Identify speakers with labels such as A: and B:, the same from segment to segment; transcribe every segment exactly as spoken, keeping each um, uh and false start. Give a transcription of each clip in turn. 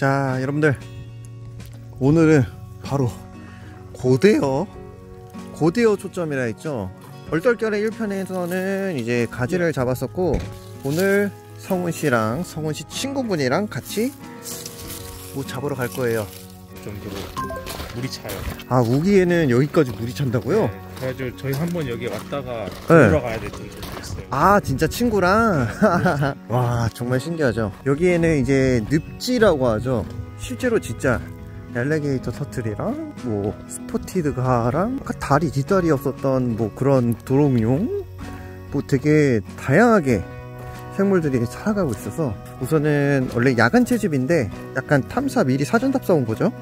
A: 자, 여러분들 오늘은 바로 고대어 고대어 초점이라 했죠. 얼떨결에 일 편에서는 이제 가지를 잡았었고, 오늘 성훈씨랑 성훈씨 친구분이랑 같이 뭐 잡으러 갈 거예요.
B: 그 정도로 물이 차요.
A: 아, 우기에는 여기까지 물이 찬다고요?
B: 네, 그래가지고 저희 한번 여기 왔다가
A: 네.
B: 돌아가야 될 정도로 있어요.
A: 아, 진짜 친구랑? 와, 정말 신기하죠. 여기에는 이제 늪지라고 하죠. 실제로 진짜 엘리게이터 터틀이랑 뭐 스포티드가랑 아까 다리 뒷다리 없었던 뭐 그런 도롱뇽, 뭐 되게 다양하게 생물들이 살아가고 있어서, 우선은 원래 야간 채집인데 약간 탐사 미리 사전 답사온 거죠.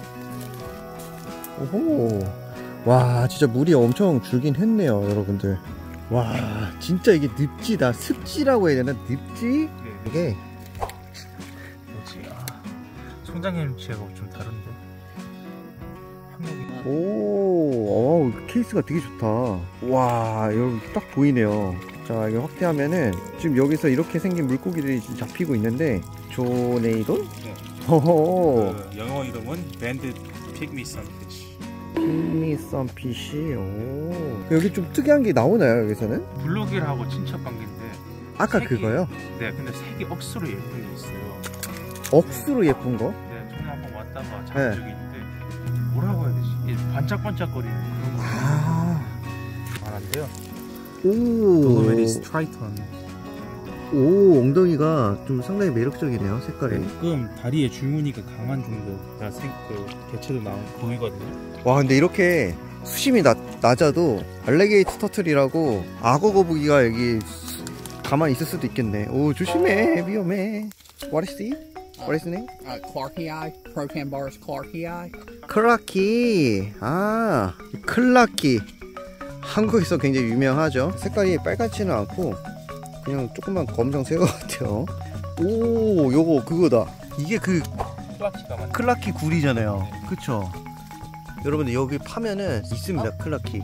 A: 오호, 와, 진짜 물이 엄청 줄긴 했네요, 여러분들. 와, 진짜 이게 늪지다. 습지라고 해야 되나? 늪지?
B: 네.
A: 이게
B: 뭐지? 아, 송장님 취하고 좀 다른데.
A: 오, 어, 케이스가 되게 좋다. 와, 여러분 딱 보이네요. 자, 이거 확대하면은 지금 여기서 이렇게 생긴 물고기들이 지금 잡히고 있는데, 조네이돈?
B: 네.
A: 호호.
B: 그 영어 이름은 밴드 픽미 선피쉬.
A: 핑미 썬피쉬. 오. 여기 좀 특이한 게 나오나요, 여기서는?
B: 블루길하고 친척 관계인데.
A: 아까
B: 색이,
A: 그거요?
B: 네, 근데 색이 억수로 예쁜 게 있어요.
A: 억수로 예쁜 거?
B: 네, 전에 한번 왔다가 잡은
A: 네.
B: 적이 있는데, 뭐라고 해야 되지? 이 반짝반짝거리는 그런 거.
A: 아.
B: 말한데요.
A: 오.
B: 블루베리 트라이턴.
A: 오, 엉덩이가 좀 상당히 매력적이네요, 색깔이.
B: 조금 다리에 줄무늬가 강한 정도가 생, 그 개체도 나온 보이거든요.
A: 와, 근데 이렇게 수심이 낮, 낮아도 알리게이터 터틀이라고 악어 거북이가 여기 가만히 있을 수도 있겠네. 오, 조심해, 위험해. What is it? What is the name?
C: Uh, Clarkii, Crocan Bar's Clarkii.
A: 클라키. 아, 클라키. 한국에서 굉장히 유명하죠. 색깔이 빨갛지는 않고 그냥 조금만 검정색 같아요. 오, 요거 그거다. 이게 그
B: 클라키가 맞나요?
A: 클라키 굴이잖아요. 그쵸? 여러분들 여기 파면은 있습니다, 클라키.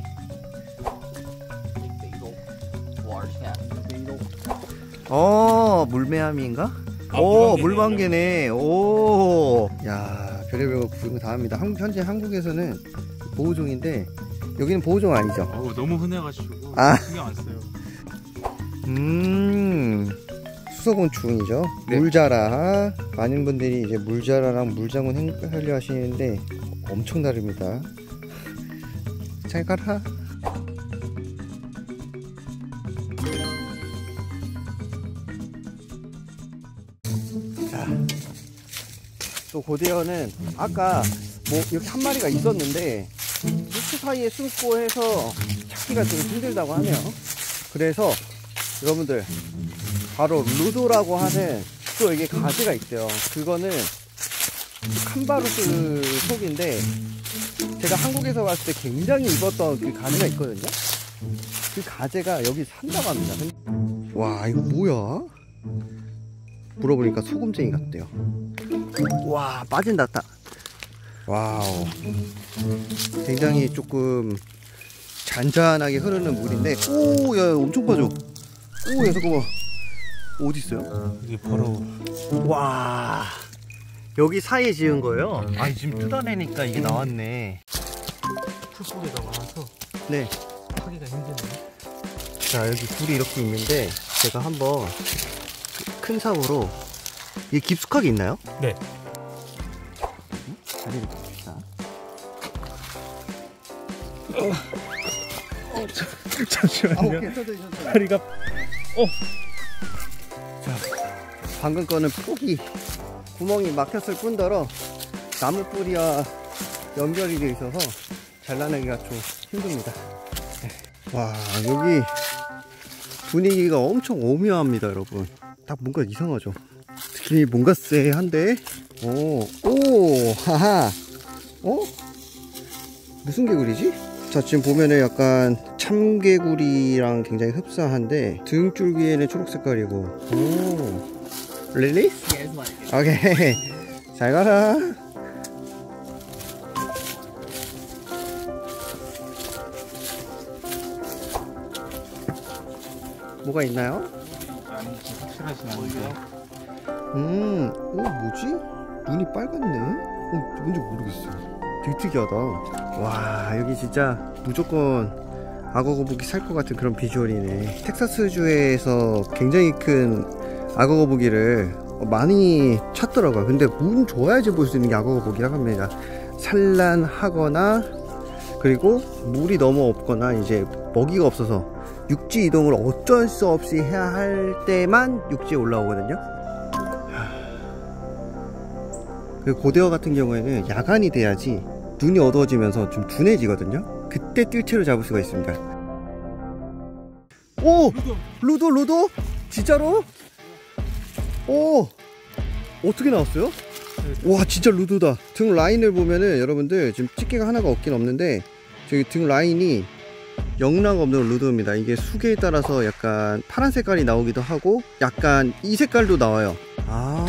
C: Large cat beetle.
A: 어, 물매암인가?
B: 아,
A: 오,
B: 물방개네,
A: 물방개네. 오, 야, 별의별 거 구경 다 합니다. 한, 현재 한국에서는 보호종인데 여기는 보호종 아니죠?
B: 어우, 너무 흔해가지고
A: 아.
B: 신경 안 써요.
A: 음, 수소곤충이죠.
B: 네.
A: 물자라. 많은 분들이 이제 물자라랑 물장군 헷갈려 하시는데 엄청 다릅니다. 잘 가라. 자, 또 고대어는 아까 뭐 이렇게 한 마리가 있었는데 숲 사이에 숨고 해서 찾기가 좀 힘들다고 하네요. 그래서 여러분들 바로 루도라고 하는 또 이게 가지가 있대요. 그거는 캄바루스 속인데 제가 한국에서 봤을 때 굉장히 입었던 그 가지가 있거든요. 그 가재가 여기 산다고 합니다. 와, 이거 뭐야? 물어보니까 소금쟁이 같대요. 와, 빠진다. 다. 와우, 굉장히 조금 잔잔하게 흐르는 물인데, 오, 야, 엄청 빠져. 오, 야, 잠깐만. 어디 있어요?
B: 이게 바로
A: 와, 여기 사이에 지은 거예요? 아, 지금 뜯어내니까 이게 나왔네.
B: 풀뿌리가 많아서
A: 네.
B: 하기가 힘드네요.
A: 자, 여기 굴이 이렇게 있는데 제가 한번 큰 삽으로, 이게 깊숙하게 있나요?
B: 네.
A: 다리를 봅시다.
B: 어,
A: 아,
B: 잠시만요.
A: 오케이, 천천히, 천천히.
B: 다리가 어.
A: 자, 방금 거는 폭이 구멍이 막혔을 뿐더러 나무 뿌리와 연결이 되어 있어서 잘라내기가 좀 힘듭니다. 와, 여기 분위기가 엄청 오묘합니다, 여러분. 딱 뭔가 이상하죠? 특히 뭔가 쎄한데? 오, 오, 하하. 어? 무슨 개구리지? 자, 지금 보면은 약간 참개구리랑 굉장히 흡사한데 등줄기에는 초록 색깔이고. 오, 릴리?
C: Yeah, it's like
A: 오케이, 잘 가라. 뭐가 있나요?
B: 아니, 확실하진 않은데.
A: 음, 오, 뭐지? 눈이 빨갛네? 어, 뭔지 모르겠어요. 되게 특이하다. 와, 여기 진짜 무조건 악어 거북이 살 것 같은 그런 비주얼이네. 텍사스주에서 굉장히 큰 악어 거북이를 많이 찾더라고요. 근데 운 좋아야지 볼 수 있는 게 악어 거북이라고 합니다. 산란하거나 그리고 물이 너무 없거나 이제 먹이가 없어서 육지 이동을 어쩔 수 없이 해야 할 때만 육지에 올라오거든요. 그리고 고대어 같은 경우에는 야간이 돼야지 눈이 어두워지면서 좀 둔해지거든요. 그때 뜰채로 잡을 수가 있습니다. 오! 루도 루도? 진짜로? 오! 어떻게 나왔어요? 와, 진짜 루도다. 등 라인을 보면은 여러분들 지금 집게가 하나가 없긴 없는데 저기 등 라인이 영락 없는 루도입니다. 이게 수계에 따라서 약간 파란 색깔이 나오기도 하고 약간 이 색깔도 나와요. 아,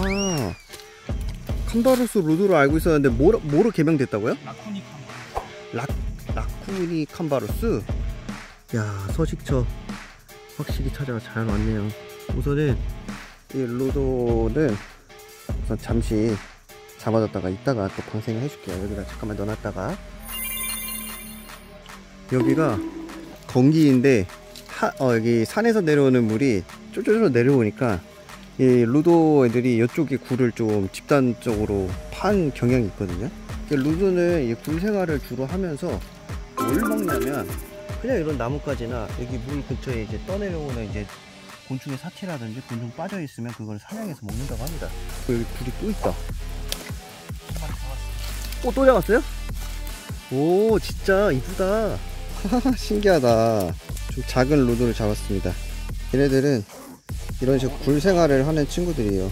A: 캄바루스 루도로 알고 있었는데 뭐로, 뭐로 개명됐다고요?
B: 라쿠니 캄바루스.
A: 라, 라쿠니 캄바루스. 야, 서식처 확실히 찾아가 잘 왔네요. 우선은 이 루도는 우선 잠시 잡아뒀다가 이따가 또 방생을 해줄게요. 여기다 잠깐만 넣어놨다가. 여기가 건기인데 하, 어, 여기 산에서 내려오는 물이 쫄쫄쫄 내려오니까 이 루도 애들이 이쪽에 굴을 좀 집단적으로 판 경향이 있거든요. 루도는 이 굴 생활을 주로 하면서 뭘 먹냐면 그냥 이런 나뭇가지나 여기 물 근처에 이제 떠내려오는 이제 곤충의 사체라든지 곤충 빠져 있으면 그걸 사냥해서 먹는다고 합니다. 여기 굴이 또 있다. 오, 또 잡았어요? 오, 진짜 이쁘다. 신기하다. 좀 작은 루도를 잡았습니다. 얘네들은 이런 식으로 굴 생활을 하는 친구들이에요.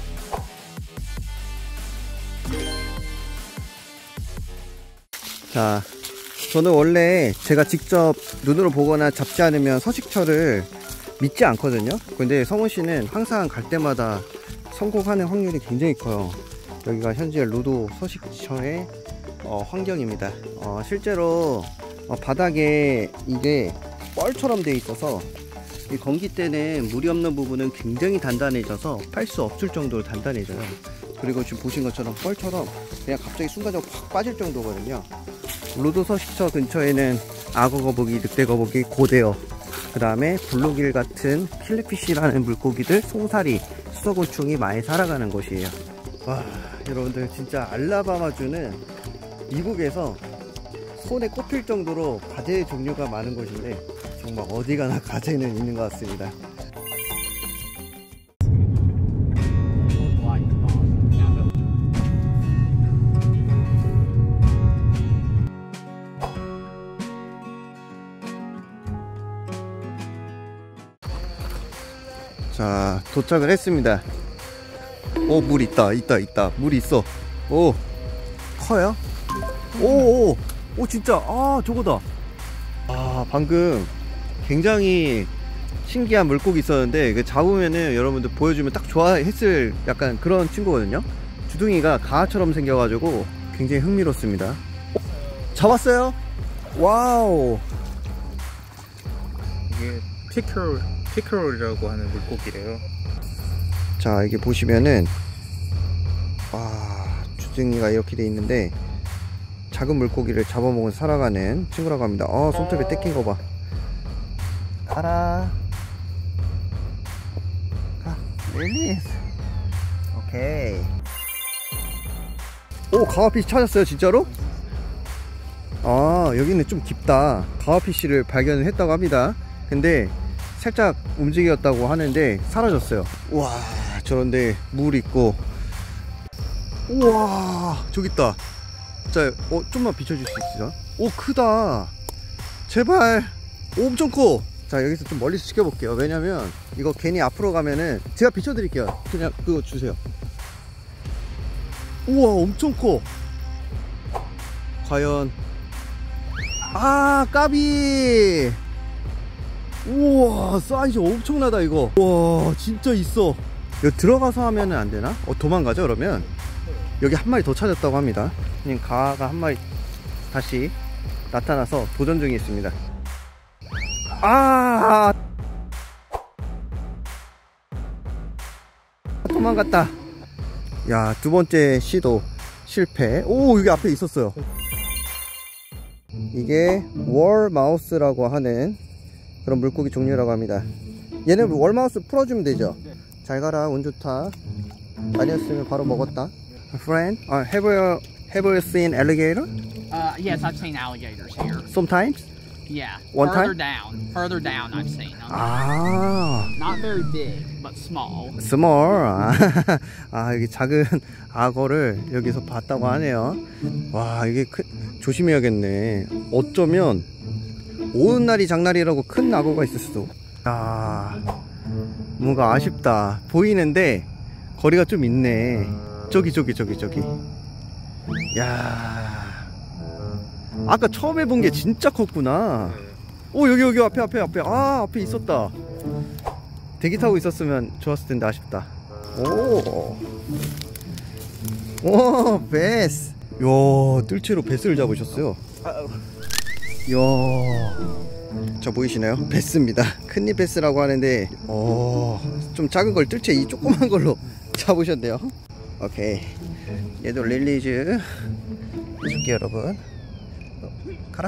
A: 자, 저는 원래 제가 직접 눈으로 보거나 잡지 않으면 서식처를 믿지 않거든요. 근데 성훈씨는 항상 갈 때마다 성공하는 확률이 굉장히 커요. 여기가 현재 루도 서식처의 어, 환경입니다. 어, 실제로 어, 바닥에 이게 뻘처럼 되어 있어서 이 건기 때는 물이 없는 부분은 굉장히 단단해져서 팔 수 없을 정도로 단단해져요. 그리고 지금 보신 것처럼 뻘처럼 그냥 갑자기 순간적으로 확 빠질 정도거든요. 루도 서식처 근처에는 악어 거북이, 늑대 거북이, 고대어, 그 다음에 블루길 같은 킬리피쉬라는 물고기들, 송사리, 수소곤충이 많이 살아가는 곳이에요. 와, 여러분들 진짜 알라바마주는 미국에서 손에 꼽힐 정도로 가재의 종류가 많은 곳인데 정말 어디 가나 가재는 있는 것 같습니다. 자, 도착을 했습니다. 오, 물 있다 있다 있다 물 있어. 오, 커요? 오, 오, 오, 진짜, 아, 저거다. 아, 방금 굉장히 신기한 물고기 있었는데 그 잡으면은 여러분들 보여주면 딱 좋아했을 약간 그런 친구거든요. 주둥이가 가하처럼 생겨가지고 굉장히 흥미롭습니다. 어? 잡았어요? 와우.
B: 이게 피크롤, 피크롤이라고 하는 물고기래요.
A: 자, 이게 보시면은 와, 주둥이가 이렇게 돼 있는데 작은 물고기를 잡아먹은 살아가는 친구라고 합니다. 어, 손톱에 떼낀 거 봐. 가라. 가. 릴리스. 오케이. 오, 가와피쉬 찾았어요, 진짜로? 아, 여기는 좀 깊다. 가와피쉬를 발견을 했다고 합니다. 근데 살짝 움직였다고 하는데 사라졌어요. 우와, 저런데 물 있고. 우와, 저기 있다. 자, 어, 좀만 비춰줄 수 있어? 오, 크다. 제발. 오, 엄청 커. 자, 여기서 좀 멀리서 지켜볼게요. 왜냐면 이거 괜히 앞으로 가면은 제가 비춰드릴게요. 그냥 그거 주세요. 우와, 엄청 커. 과연. 아, 까비. 우와, 사이즈 엄청나다 이거. 우와, 진짜 있어. 여기 들어가서 하면은 안 되나? 어, 도망가죠 그러면? 여기 한 마리 더 찾았다고 합니다. 그냥 가가 한 마리 다시 나타나서 도전 중에 있습니다. 아, 도망갔다. 야, 두 번째 시도. 실패. 오, 여기 앞에 있었어요. 이게 월마우스라고 하는 그런 물고기 종류라고 합니다. 얘는 월마우스 풀어주면 되죠. 잘 가라, 운 좋다. 아니었으면 바로 먹었다. Friend, uh, have you have you seen alligator?
C: Uh, yes, I've seen alligators here.
A: Sometimes.
C: Yeah.
A: One
C: further
A: time?
C: down. Further down I've seen them.
A: 아,
C: Not very big, but small.
A: small. 아, 여기 작은 악어를 여기서 봤다고 하네요. 와, 이게 큰, 조심해야겠네. 어쩌면 오는 날이 장날이라고 큰 악어가 있을 수도. 아, 뭔가 아쉽다. 보이는데 거리가 좀 있네. 저기 저기 저기 저기. 야, 아까 처음에 본 게 진짜 컸구나. 오, 여기 여기 앞에 앞에 앞에. 아, 앞에 있었다. 대기 타고 있었으면 좋았을 텐데 아쉽다. 오, 오, 베스. 야, 뜰채로 베스를 잡으셨어요. 이야, 저 보이시나요? 베스입니다. 큰잎 베스라고 하는데, 어, 좀 작은 걸 뜰채 이 조그만 걸로 잡으셨네요. 오케이, 얘도 릴리즈 해줄게 여러분. 어, 가라.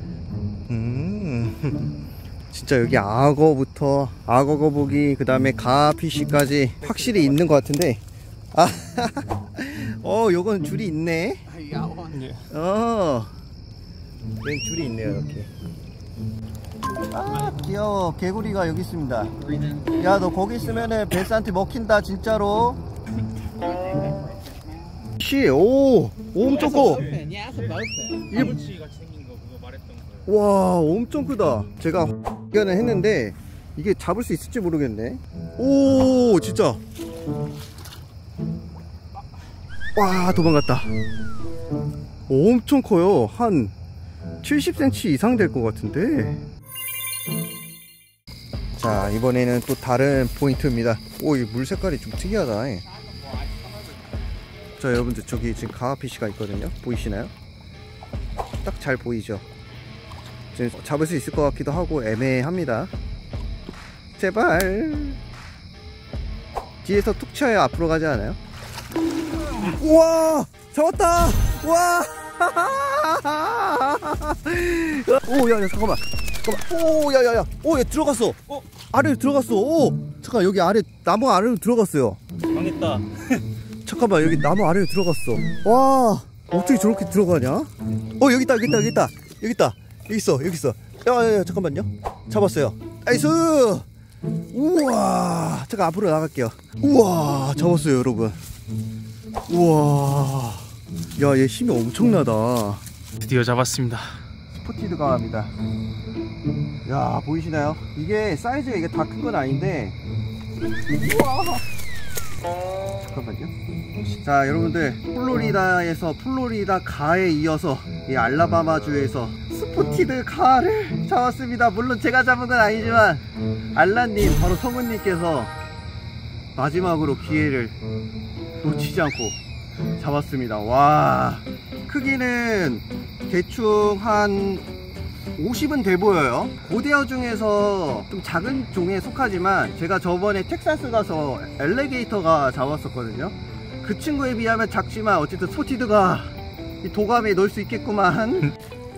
A: 음, 진짜 여기 악어부터 악어 거북이, 그 다음에 가피쉬까지 확실히 있는 것 같은데. 아, 어, 요건 줄이 있네.
C: You got one?
A: 어, 웬 줄이 있네요 이렇게. 아, 귀여워. 개구리가 여기 있습니다. 야, 너 거기 있으면은 베스한테 먹힌다 진짜로. 씨, 오, 오, 엄청 커.
C: Bowfin, yeah, it's a bowfin.
A: 이게,
B: 아버지 같이 생긴 거 그거 말했던 거예요.
A: 와, 엄청 크다. 제가 발견을 했는데 이게 잡을 수 있을지 모르겠네. 오, 진짜. 와, 도망갔다. 엄청 커요. 한 칠십 센티미터 이상 될 것 같은데. 자, 이번에는 또 다른 포인트입니다. 오, 이 물 색깔이 좀 특이하다. 자, 여러분들 저기 지금 가피쉬가 있거든요. 보이시나요? 딱 잘 보이죠? 지금 잡을 수 있을 것 같기도 하고 애매합니다. 제발. 뒤에서 툭 쳐야 앞으로 가지 않아요? 우와, 잡았다. 우와. 오, 야, 야, 잠깐만. 잠깐만. 오, 야, 야, 야. 오, 얘 들어갔어. 어, 아래로 들어갔어. 오, 잠깐, 여기 아래 나무 아래로 들어갔어요.
B: 망했다.
A: 잠깐만, 여기 나무 아래로 들어갔어. 와, 어떻게 저렇게 들어가냐? 어, 여기 있다, 여기 있다, 여기 있다, 여기 있다, 여기 있어, 여기 있어. 야, 야, 야, 잠깐만요. 잡았어요. 나이스. 우와, 잠깐 앞으로 나갈게요. 우와, 잡았어요, 여러분. 우와, 야, 얘 힘이 엄청나다.
B: 드디어 잡았습니다.
A: 스포티드 강합니다. 야, 보이시나요? 이게 사이즈가 이게 다 큰 건 아닌데. 우와. 잠깐만요. 자, 여러분들, 플로리다에서 플로리다 가에 이어서 이 알라바마주에서 스포티드 가를 잡았습니다. 물론 제가 잡은 건 아니지만 알라님, 바로 성우님께서 마지막으로 기회를 놓치지 않고 잡았습니다. 와, 크기는 대충 한 오십은 돼 보여요. 고대어 중에서 좀 작은 종에 속하지만 제가 저번에 텍사스 가서 엘리게이터가 잡았었거든요. 그 친구에 비하면 작지만 어쨌든 스포티드가 이 도감에 넣을 수 있겠구만.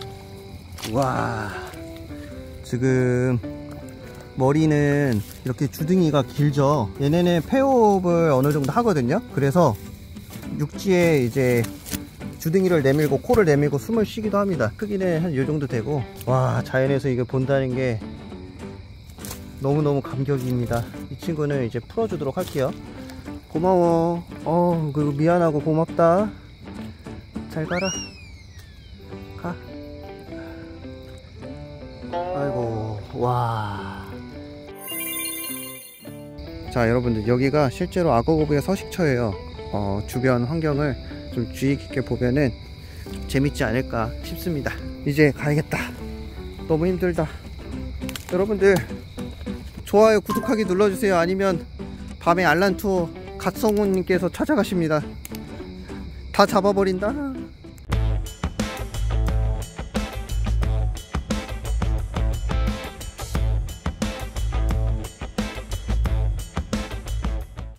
A: 와, 지금 머리는 이렇게 주둥이가 길죠. 얘네는 페어업을 어느 정도 하거든요. 그래서 육지에 이제 주둥이를 내밀고 코를 내밀고 숨을 쉬기도 합니다. 크기는 한 이 정도 되고, 와, 자연에서 이걸 본다는 게 너무너무 감격입니다. 이 친구는 이제 풀어주도록 할게요. 고마워. 어, 그리고 미안하고 고맙다. 잘 가라. 가. 아이고, 와. 자, 여러분들, 여기가 실제로 악어고북의 서식처예요. 어, 주변 환경을 좀 주의 깊게 보면은 좀 재밌지 않을까 싶습니다. 이제 가야겠다. 너무 힘들다. 여러분들, 좋아요, 구독하기 눌러주세요. 아니면 밤에 알란투어 갓성우님께서 찾아가십니다. 다 잡아버린다.